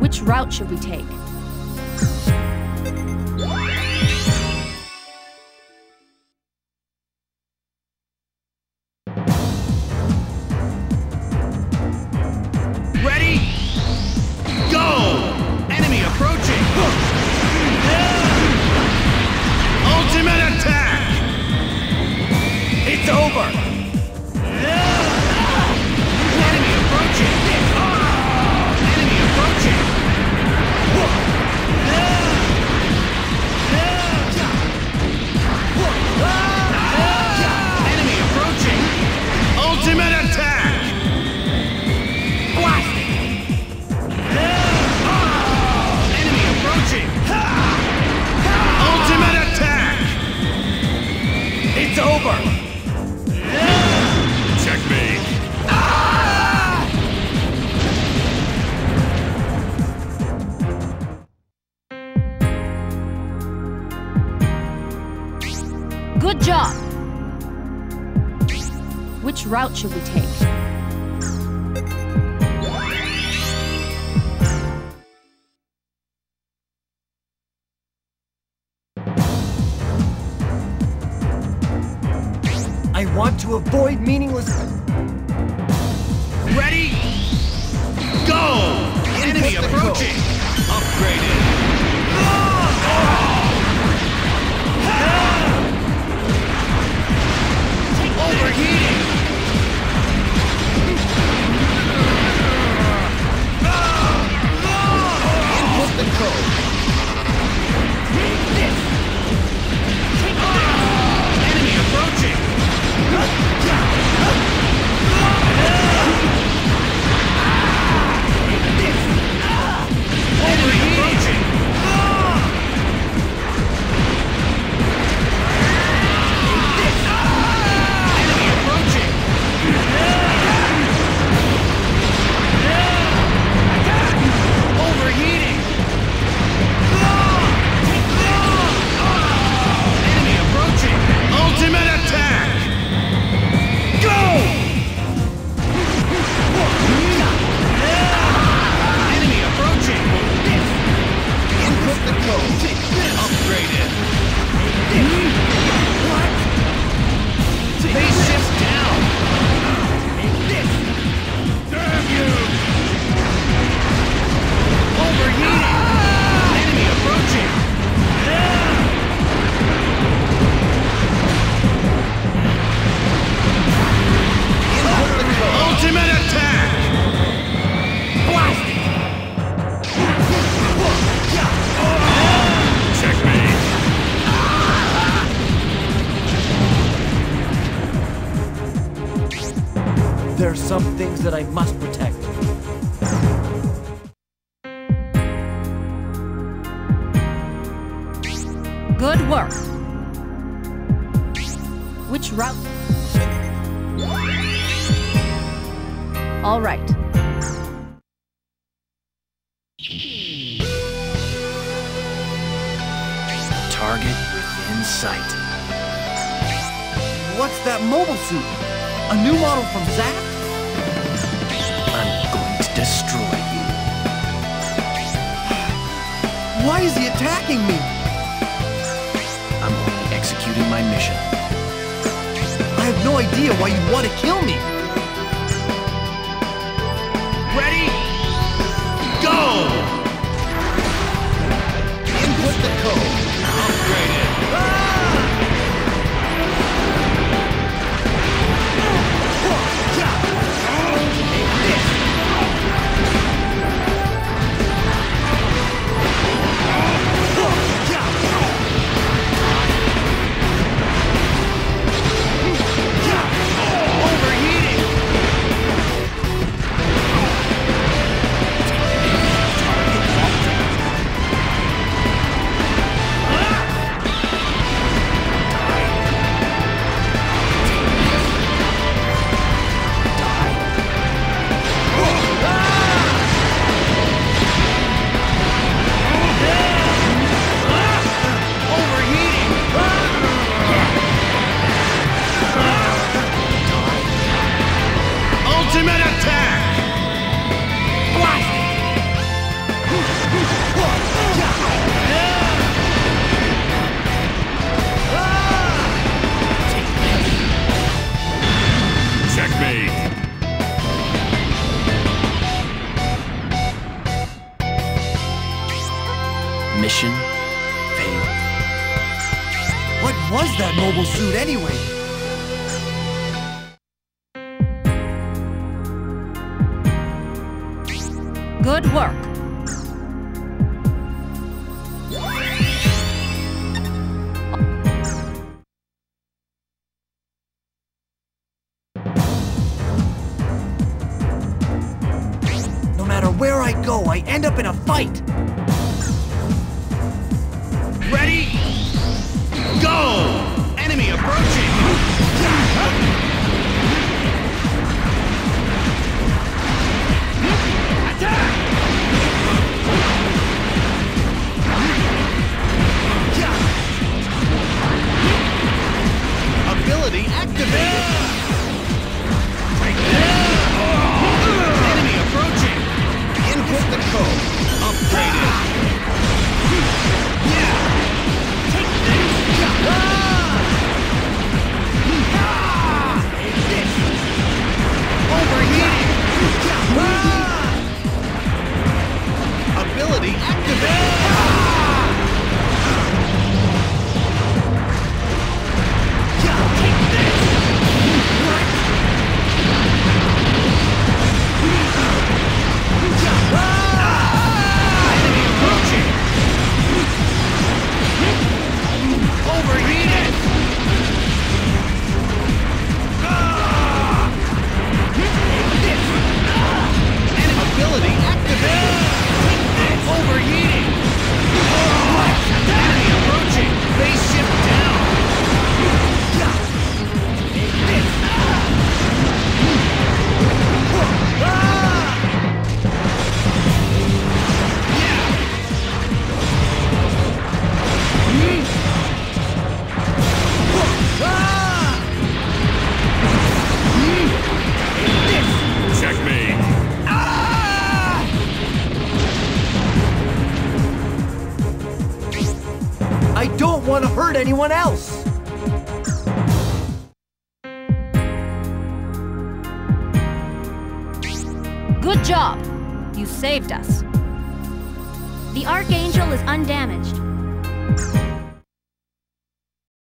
Which route should we take? Ready? Go! Enemy approaching! Ultimate attack! It's over! Enemy approaching! Enemy approaching! Enemy approaching! Ultimate attack! Blast it! Enemy approaching! Ultimate attack! It's over! Checkmate! Good job! Which route should we take? I want to avoid meaningless... Ready? Go! Enemy approaching! Upgraded! Overheating! Input the code! Enemy approaching! Overheating! Enemy approaching! Overheating! Enemy approaching! Ultimate attack! Go! Enemy approaching! Input the code. Upgraded. What? Spaceship down. Damn you! Overheating. Enemy approaching. Input the code. Ultimate attack. Blast it. Checkmate! There are some things that I must protect. Good work! Which route? All right. Target within sight. What's that mobile suit? A new model from Zack? I'm going to destroy you. Why is he attacking me? I'm only executing my mission. I have no idea why you'd want to kill me. Ready? Go! Input the code. Upgraded. Overheating! Ultimate attack! Blast! that mobile suit anyway? Good work. No matter where I go, I end up in a fight. Ready? Go! Enemy approaching! Attack! Ability activated! Enemy approaching! Input the code. Upgraded. Take this! Overheating! Ability activated! Take this! Enemy approaching! Overheated! Enemy ability activated! Overheating! Enemy approaching! Base ship down! Checkmate. I don't want to hurt anyone else. Good job. You saved us. The Archangel is undamaged.